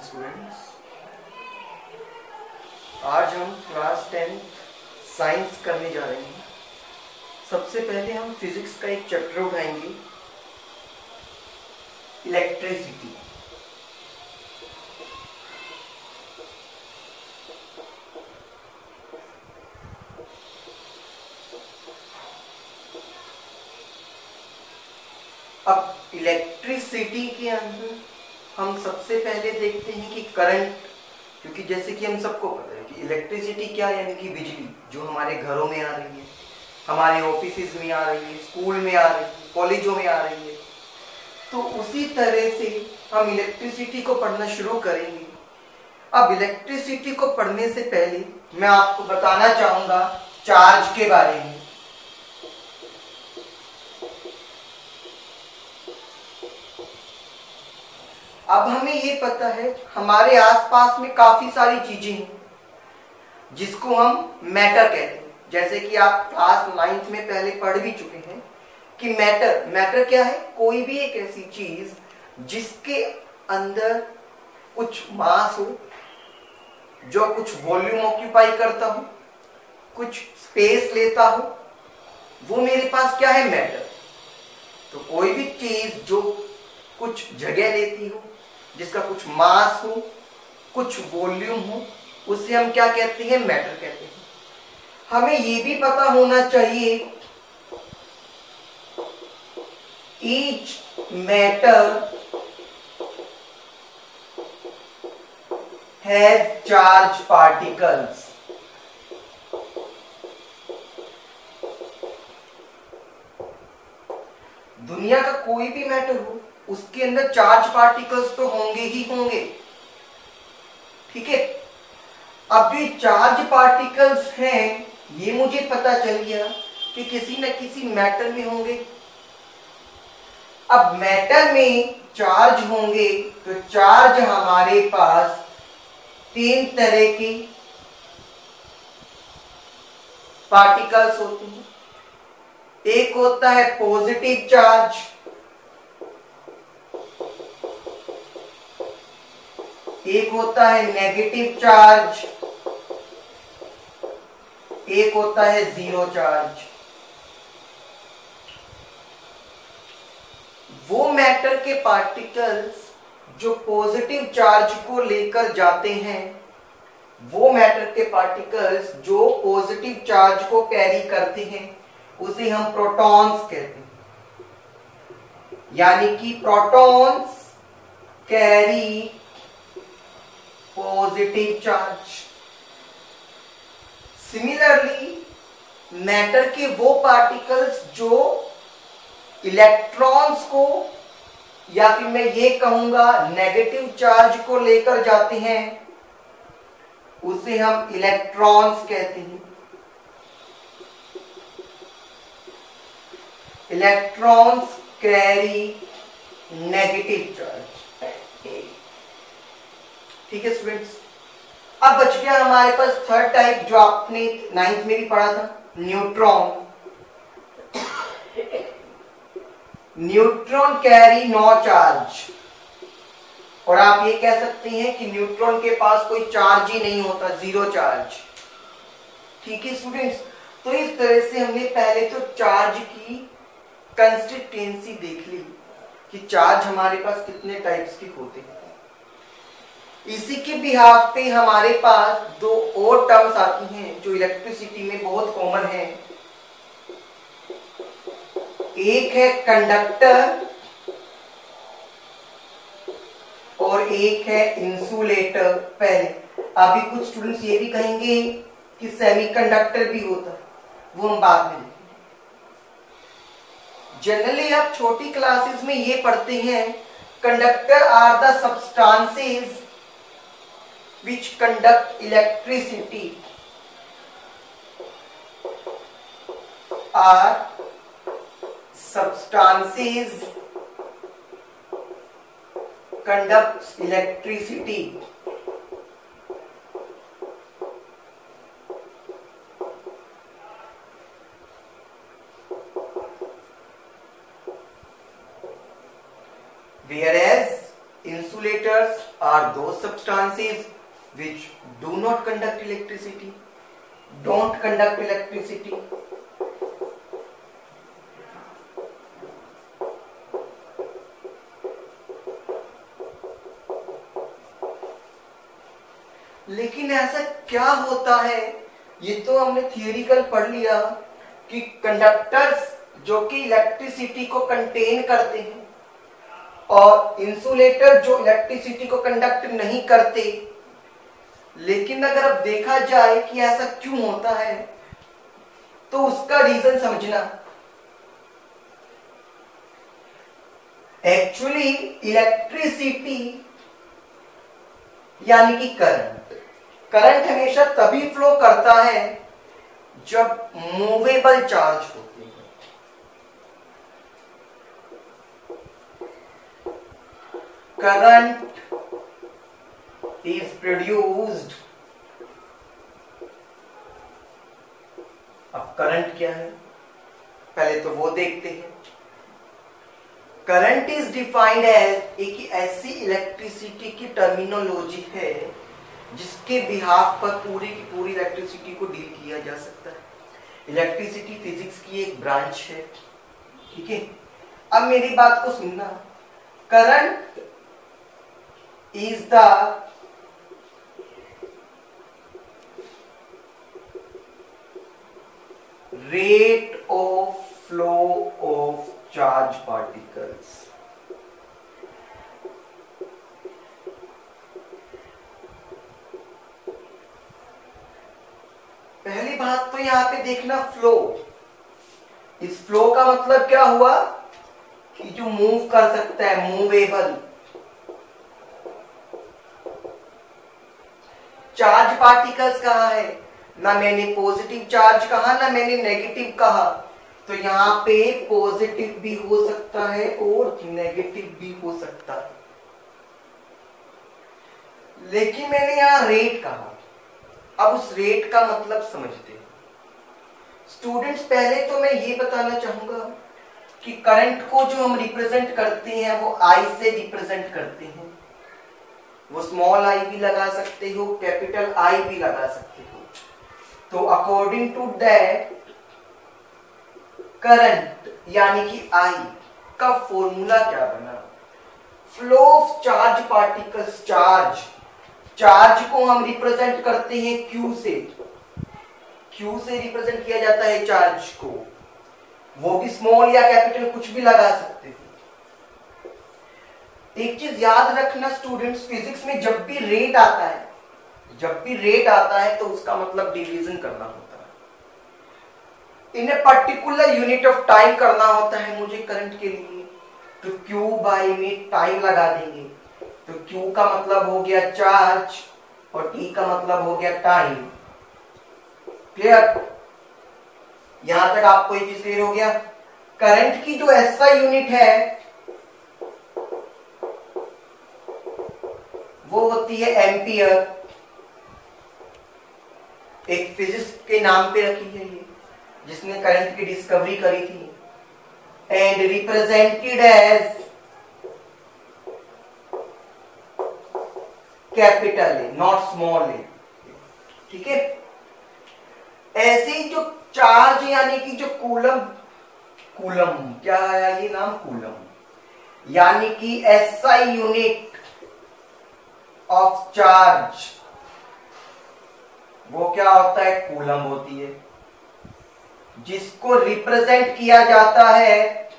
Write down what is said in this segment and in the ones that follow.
Students, आज हम class 10 science करने जा रहे हैं। सबसे पहले हम फिजिक्स का एक चैप्टर उठाएंगे, इलेक्ट्रिसिटी। अब इलेक्ट्रिसिटी के अंदर हम सबसे पहले देखते हैं कि करंट, क्योंकि जैसे कि हम सबको पता है कि इलेक्ट्रिसिटी क्या है, यानी कि बिजली जो हमारे घरों में आ रही है, हमारे ऑफिस में आ रही है, स्कूल में आ रही है, कॉलेजों में आ रही है। तो उसी तरह से हम इलेक्ट्रिसिटी को पढ़ना शुरू करेंगे। अब इलेक्ट्रिसिटी को पढ़ने से पहले मैं आपको बताना चाहूंगा चार्ज के बारे में। अब हमें ये पता है हमारे आसपास में काफी सारी चीजें हैं जिसको हम मैटर कहते हैं। जैसे कि आप क्लास 9th में पहले पढ़ भी चुके हैं कि मैटर क्या है, कोई भी एक ऐसी चीज जिसके अंदर कुछ मास हो, जो कुछ वॉल्यूम ऑक्यूपाई करता हो, कुछ स्पेस लेता हो, वो मेरे पास क्या है, मैटर। तो कोई भी चीज जो कुछ जगह लेती हो, जिसका कुछ मास हो, कुछ वॉल्यूम हो, उसे हम क्या कहते हैं, मैटर कहते हैं। हमें ये भी पता होना चाहिए each matter has charge particles. दुनिया का कोई भी मैटर हो, उसके अंदर चार्ज पार्टिकल्स तो होंगे ही होंगे। ठीक है। अब ये चार्ज पार्टिकल्स हैं, ये मुझे पता चल गया कि किसी न किसी मैटर में होंगे। अब मैटर में चार्ज होंगे तो चार्ज हमारे पास 3 तरह के पार्टिकल्स होते हैं। एक होता है पॉजिटिव चार्ज, एक होता है नेगेटिव चार्ज, एक होता है जीरो चार्ज। वो मैटर के पार्टिकल्स जो पॉजिटिव चार्ज को लेकर जाते हैं, वो मैटर के पार्टिकल्स जो पॉजिटिव चार्ज को कैरी करते हैं, उसे हम प्रोटॉन्स कहते हैं। यानी कि protons carry positive charge. Similarly matter के वो पार्टिकल्स जो इलेक्ट्रॉन्स को, या फिर मैं ये कहूंगा नेगेटिव चार्ज को लेकर जाते हैं, उसे हम इलेक्ट्रॉन्स कहते हैं। Electrons carry negative charge. ठीक है स्टूडेंट्स। अब बच गया हमारे पास थर्ड टाइप, जो आपने 9th में भी पढ़ा था, neutron. Neutron carry no charge, और आप ये कह सकते हैं कि न्यूट्रॉन के पास कोई चार्ज ही नहीं होता, जीरो चार्ज। ठीक है स्टूडेंट्स। तो इस तरह से हमने पहले तो चार्ज की कंस्टिट्यूएंसी देख ली कि चार्ज हमारे पास कितने टाइप्स के होते हैं। इसी के बिहाफ पे हमारे पास 2 और टर्म्स आती हैं जो इलेक्ट्रिसिटी में बहुत कॉमन है। एक है कंडक्टर और एक है इंसुलेटर। पहले अभी कुछ स्टूडेंट्स ये भी कहेंगे कि सेमीकंडक्टर भी होता है, वो हम बाद में देखेंगे। जनरली आप छोटी क्लासेस में ये पढ़ते हैं, conductor are the substances which conduct electricity are substances conducts electricity. Whereas insulators are those substances which do not conduct electricity, don't conduct electricity. लेकिन ऐसा क्या होता है, ये तो हमने थियोरिकल पढ़ लिया कि कंडक्टर्स जो कि इलेक्ट्रिसिटी को कंटेन करते हैं और इंसुलेटर जो इलेक्ट्रिसिटी को कंडक्ट नहीं करते। लेकिन अगर अब देखा जाए कि ऐसा क्यों होता है तो उसका रीजन समझना। एक्चुअली इलेक्ट्रिसिटी यानी कि करंट हमेशा तभी फ्लो करता है जब मूवेबल चार्ज होती है। Current is produced. अब करंट क्या है पहले तो वो देखते हैं। करंट इज डिफाइंड एज एक ऐसी इलेक्ट्रिसिटी की टर्मिनोलॉजी है जिसके बिहाफ पर पूरी की पूरी इलेक्ट्रिसिटी को डील किया जा सकता है। इलेक्ट्रिसिटी फिजिक्स की एक ब्रांच है, ठीक है। अब मेरी बात को सुनना। Current is the rate of flow of charge particles. पहली बात तो यहां पे देखना फ्लो। इस फ्लो का मतलब क्या हुआ कि जो मूव कर सकता है, मूवेबल। चार्ज पार्टिकल्स कहा है, ना मैंने पॉजिटिव चार्ज कहा ना मैंने नेगेटिव कहा। तो यहां पे पॉजिटिव भी हो सकता है और नेगेटिव भी हो सकता है। लेकिन मैंने यहां रेट कहा। अब उस रेट का मतलब समझते हैं स्टूडेंट्स। पहले तो मैं ये बताना चाहूंगा कि करंट को जो हम रिप्रेजेंट करते हैं वो आई से रिप्रेजेंट करते हैं। वो स्मॉल आई भी लगा सकते हो, कैपिटल आई भी लगा सकते हो। तो अकॉर्डिंग टू दैट करंट यानी कि आई का फॉर्मूला क्या बना? Flow of charge particles. Charge को हम रिप्रेजेंट करते हैं Q से। Q से रिप्रेजेंट किया जाता है चार्ज को। वो भी स्मॉल या कैपिटल कुछ भी लगा सकते हो। एक चीज याद रखना स्टूडेंट्स, फिजिक्स में जब भी रेट आता है तो उसका मतलब डिवीजन करना होता है। In a particular unit of time करना होता है मुझे करंट के लिए, तो Q बाय में टाइम लगा देंगे। तो Q का मतलब हो गया चार्ज और T का मतलब हो गया टाइम। क्लियर? यहां तक आपको एक चीज क्लियर हो गया। करंट की जो SI यूनिट है वो होती है एम्पियर। एक फिजिक्स के नाम पे रखी है ये, जिसने करंट की डिस्कवरी करी थी। And represented as capital A, not small A. ठीक है। ऐसे ही जो चार्ज यानी कि जो कूलम क्या आया ये नाम? कूलम यानी कि SI यूनिट ऑफ चार्ज, वो क्या होता है? कूलम होती है, जिसको रिप्रेजेंट किया जाता है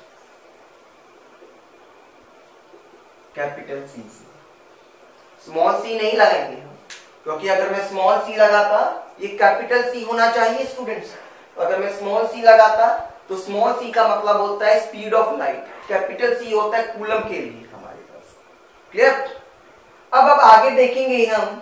कैपिटल सी से। स्मॉल सी नहीं लगाएंगे हम, क्योंकि अगर मैं स्मॉल सी लगाता, ये कैपिटल सी होना चाहिए स्टूडेंट्स। तो अगर मैं स्मॉल सी लगाता तो स्मॉल सी का मतलब होता है speed of light, capital C होता है कूलम के लिए हमारे पास। क्लियर? अब आगे देखेंगे हम।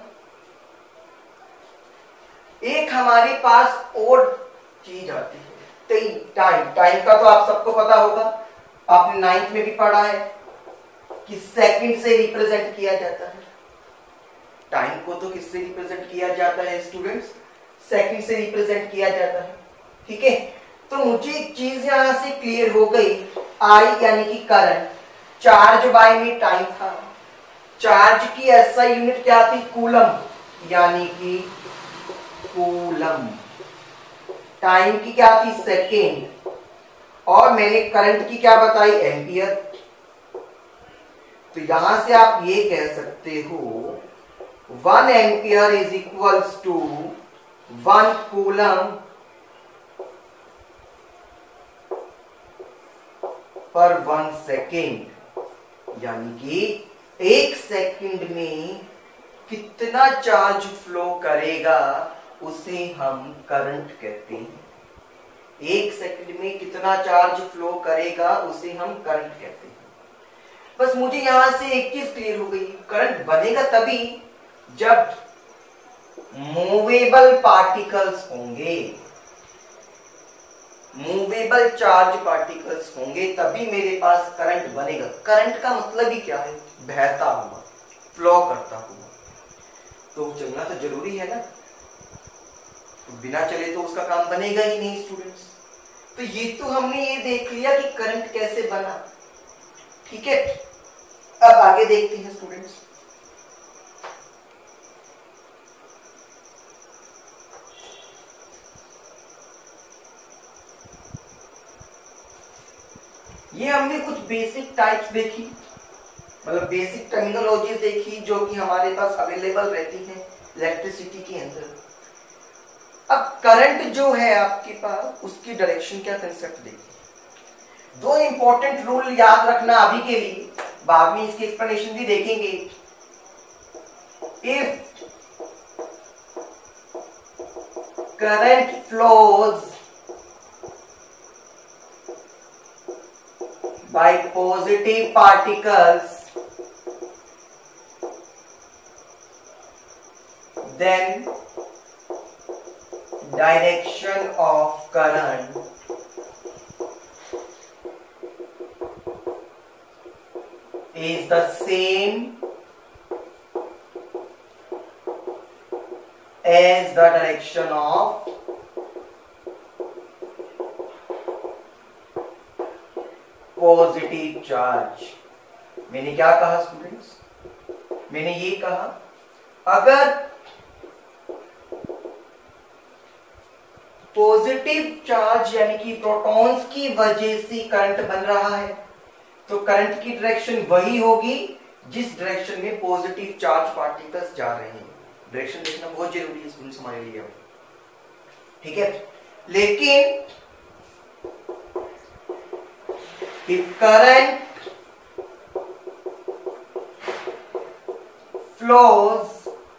एक हमारे पास और चीज आती है टाइम का तो आप सबको पता होगा, आपने 9th में भी पढ़ा है कि सेकंड से रिप्रेजेंट किया जाता है। टाइम को तो किससे रिप्रेजेंट किया जाता है स्टूडेंट्स? सेकंड से रिप्रेजेंट किया जाता है। ठीक है। तो मुझे एक चीज यहां से क्लियर हो गई, आई यानी कि करंट, चार्ज बाय में टाइम था। चार्ज की एसआई यूनिट क्या थी? कूलम, यानी कि कूलम। टाइम की क्या थी? सेकेंड। और मैंने करंट की क्या बताई? एम्पियर। तो यहां से आप ये कह सकते हो 1 ampere is equals to 1 coulomb पर 1 सेकेंड, यानी कि 1 सेकेंड में कितना चार्ज फ्लो करेगा उसे हम करंट कहते हैं। 1 सेकेंड में कितना चार्ज फ्लो करेगा उसे हम करंट कहते हैं। बस मुझे यहां से एक चीज क्लियर हो गई, करंट बनेगा तभी जब मूवेबल पार्टिकल्स होंगे, मूवेबल चार्ज पार्टिकल्स होंगे, तभी मेरे पास करंट बनेगा। करंट का मतलब ही क्या है? बहता हुआ, फ्लो करता हुआ। तो चलना तो जरूरी है ना, तो बिना चले तो उसका काम बनेगा ही नहीं स्टूडेंट्स। तो ये तो हमने ये देख लिया कि करंट कैसे बना, ठीक है। अब आगे देखते हैं स्टूडेंट्स। ये हमने कुछ बेसिक टाइप्स देखी, मतलब बेसिक टर्मिनोलॉजीज देखी जो कि हमारे पास अवेलेबल रहती हैं इलेक्ट्रिसिटी के अंदर। अब करंट जो है आपके पास, उसकी डायरेक्शन क्या कंसेप्ट देखिए। 2 इंपॉर्टेंट रूल याद रखना अभी के लिए, बाद में इसकी एक्सप्लेनेशन भी देखेंगे। If current flows by positive particles, then direction of current is the same as the direction of positive charge. मैंने क्या कहा स्टूडेंट्स? मैंने ये कहा अगर पॉजिटिव चार्ज यानी कि प्रोटॉन्स की वजह से करंट बन रहा है, तो करंट की डायरेक्शन वही होगी जिस डायरेक्शन में पॉजिटिव चार्ज पार्टिकल्स जा रहे हैं। डायरेक्शन देखना बहुत जरूरी है स्टूडेंट्स हमारे लिए, ठीक है। लेकिन if current flows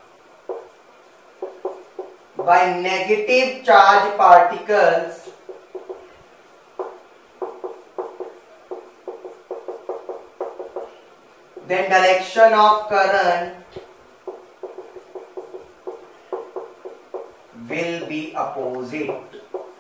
by negative charge particles, then direction of current will be opposite।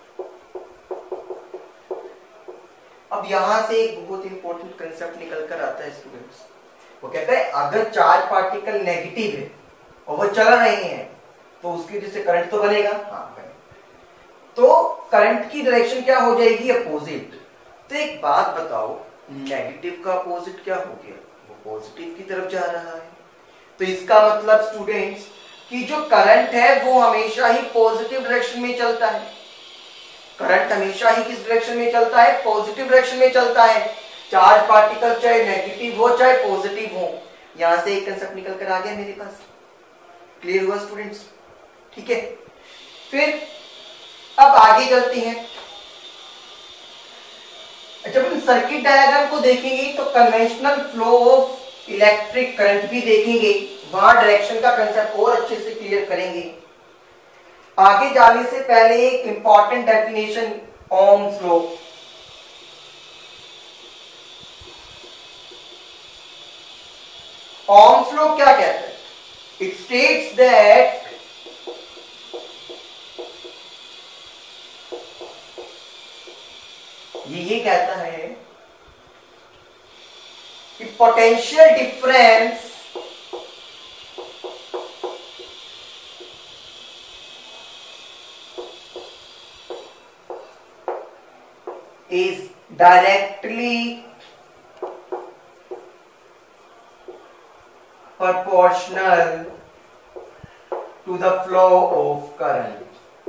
अब यहां से एक बहुत इंपॉर्टेंट कंसेप्ट निकल कर आता है स्टूडेंट्स। वो कहता है अगर चार्ज पार्टिकल नेगेटिव है और वो चल रहे हैं तो उसकी वजह से करंट तो बनेगा, हाँ बनेगा। तो करंट की डायरेक्शन क्या हो जाएगी? अपोजिट। तो एक बात बताओ, नेगेटिव का अपोजिट क्या हो गया? वो पॉजिटिव की तरफ जा रहा है। तो इसका मतलब स्टूडेंट्स कि जो करंट है वो हमेशा ही पॉजिटिव डायरेक्शन में चलता है। करंट हमेशा ही किस डायरेक्शन में चलता है? पॉजिटिव डायरेक्शन में चलता है। चार्ज पार्टिकल चाहे नेगेटिव हो चाहे पॉजिटिव हो। यहां से एक कंसेप्ट निकल कर आ गया मेरे पास। क्लियर हुआ स्टूडेंट्स? ठीक है। फिर अब आगे चलते हैं। जब हम सर्किट डायग्राम को देखेंगे तो conventional flow of electric current भी देखेंगे, वहां डायरेक्शन का कंसेप्ट और अच्छे से क्लियर करेंगे। आगे जाने से पहले एक important definition, Ohm's law. Ohm's law क्या कहता है? इट स्टेट्स दैट ये कहता है कि potential difference is directly proportional to the flow of current.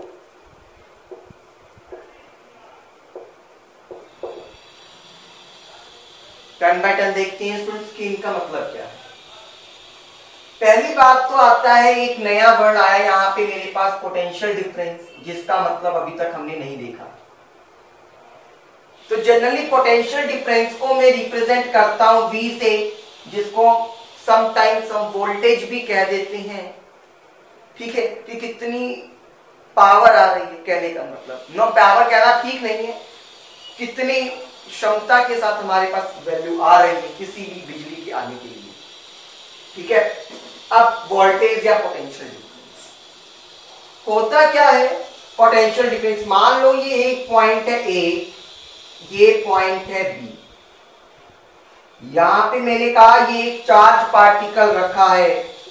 Turn by turn देखते हैं स्टूडेंट्स कि इनका मतलब क्या है। पहली बात तो आता है, एक नया वर्ड आया यहाँ पे मेरे पास, पोटेंशियल डिफरेंस, जिसका मतलब अभी तक हमने नहीं देखा। तो जनरली पोटेंशियल डिफरेंस को मैं रिप्रेजेंट करता हूं V से, जिसको समटाइम्स हम वोल्टेज भी कह देते हैं। ठीक है, कि कितनी पावर आ रही है, कहने का मतलब नो पावर कहना ठीक नहीं है, कितनी क्षमता के साथ हमारे पास वैल्यू आ रही है किसी भी बिजली के आने के लिए। ठीक है, अब वोल्टेज या पोटेंशियल डिफरेंस होता क्या है। पोटेंशियल डिफरेंस, मान लो ये एक पॉइंट है A, ये पॉइंट है B, यहां पे मैंने कहा ये एक चार्ज पार्टिकल रखा है।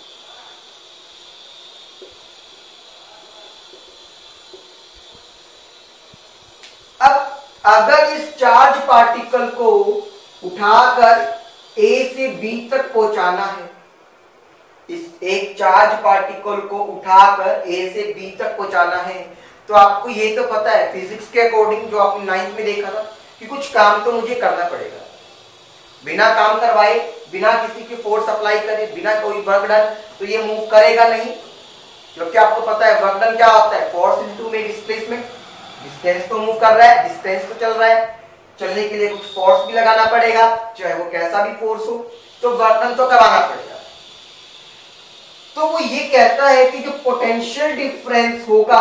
अब अगर इस चार्ज पार्टिकल को उठाकर A से B तक पहुंचाना है, इस एक चार्ज पार्टिकल को उठाकर A से B तक पहुंचाना है, तो आपको ये तो पता है फिजिक्स के अकॉर्डिंग, जो आपने 9th में देखा था, कि कुछ काम तो मुझे करना पड़ेगा। बिना काम करवाए, बिना किसी की फोर्स अप्लाई करे, बिना कोई वर्क डन, तो ये मूव करेगा नहीं, क्योंकि आपको पता है वर्क डन क्या होता है, फोर्स इनटू में डिस्प्लेसमेंट। डिस्टेंस तो मूव कर रहा है, डिस्टेंस तो चल रहा है, चलने के लिए कुछ फोर्स भी लगाना पड़ेगा, चाहे वो कैसा भी फोर्स हो, तो वर्क डन तो करवाना पड़ेगा। तो वो ये कहता है कि जो पोटेंशियल डिफरेंस होगा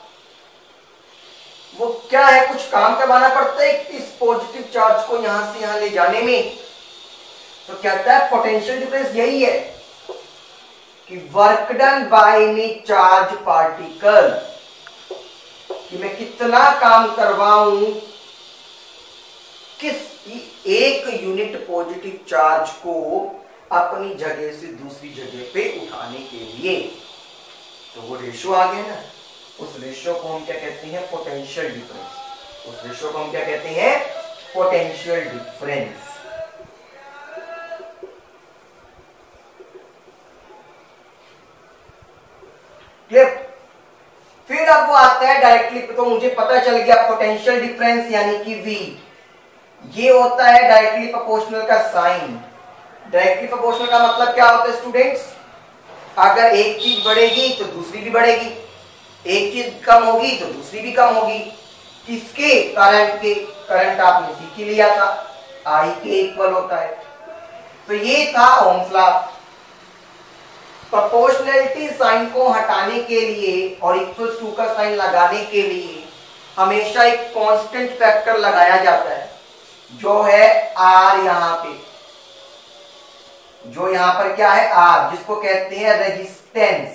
वो क्या है, कुछ काम करवाना पड़ता है इस पॉजिटिव चार्ज को यहां से यहां ले जाने में। तो कहता है पोटेंशियल डिफरेंस यही है कि work done by any charge particle, कि मैं कितना काम करवाऊं किस एक यूनिट पॉजिटिव चार्ज को अपनी जगह से दूसरी जगह पे उठाने के लिए। तो वो रेशो आ गया ना, उस रेशो को हम क्या कहते हैं, पोटेंशियल डिफरेंस। उस रेशो को हम क्या कहते हैं, पोटेंशियल डिफरेंस। क्लियर। फिर अब वो आता है डायरेक्टली, तो मुझे पता चल गया पोटेंशियल डिफरेंस यानी कि V, ये होता है डायरेक्टली प्रोपोर्शनल का साइन। डायरेक्टली प्रोपोर्शनल का मतलब क्या होता है स्टूडेंट्स, अगर एक चीज बढ़ेगी तो दूसरी भी बढ़ेगी, एक चीज कम होगी तो दूसरी भी कम होगी। किसके, करंट के। करंट आपने सीख ही लिया था, I के इक्वल होता है। तो ये था ओम्स लॉ। प्रोपोर्शनैलिटी साइन को हटाने के लिए और इक्वल्स टू का साइन लगाने के लिए हमेशा एक कांस्टेंट फैक्टर लगाया जाता है, जो है R। यहां पे जो यहां पर क्या है, R, जिसको कहते हैं रेजिस्टेंस।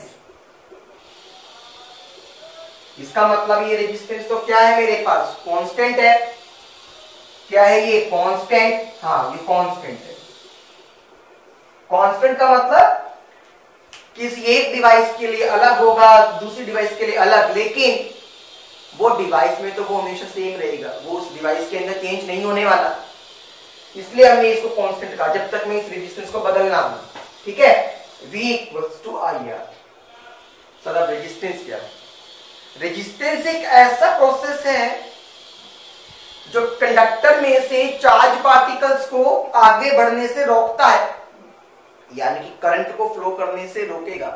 इसका मतलब ये रेजिस्टेंस तो क्या है, मेरे पास कांस्टेंट है। क्या है ये, कांस्टेंट। हाँ, ये कांस्टेंट है। कांस्टेंट का मतलब किसी एक डिवाइस के लिए अलग होगा, दूसरी डिवाइस के लिए अलग, लेकिन वो डिवाइस में तो वो हमेशा सेम रहेगा, वो उस डिवाइस के अंदर चेंज नहीं होने वाला। इसलिए हमने इसको कांस्टेंट कहा, जब तक मैं इस रेजिस्टेंस को बदलना हूं। ठीक है, V equals to IR। Sir अब रेजिस्टेंस क्या है? रेजिस्टेंस एक ऐसा प्रोसेस है जो कंडक्टर में से चार्ज पार्टिकल्स को आगे बढ़ने से रोकता है, यानी कि करंट को फ्लो करने से रोकेगा।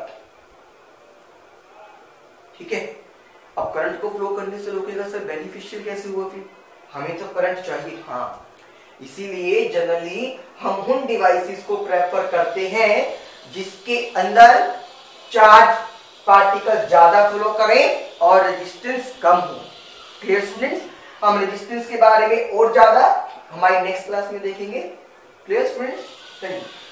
ठीक है, अब करंट को फ्लो करने से रोकेगा सर, बेनिफिशियल कैसे हुआ फिर? हमें तो करंट चाहिए। हाँ, इसीलिए जनरली हम उन डिवाइसेस को प्रेफर करते हैं जिसके अंदर चार्ज पार्टिकल्स ज्यादा फ्लो करें और रेजिस्टेंस कम हो। क्लियर स्टूडेंट्स, हम रेजिस्टेंस के बारे में और ज्यादा हमारी नेक्स्ट क्लास में देखेंगे। Clear students, thank you.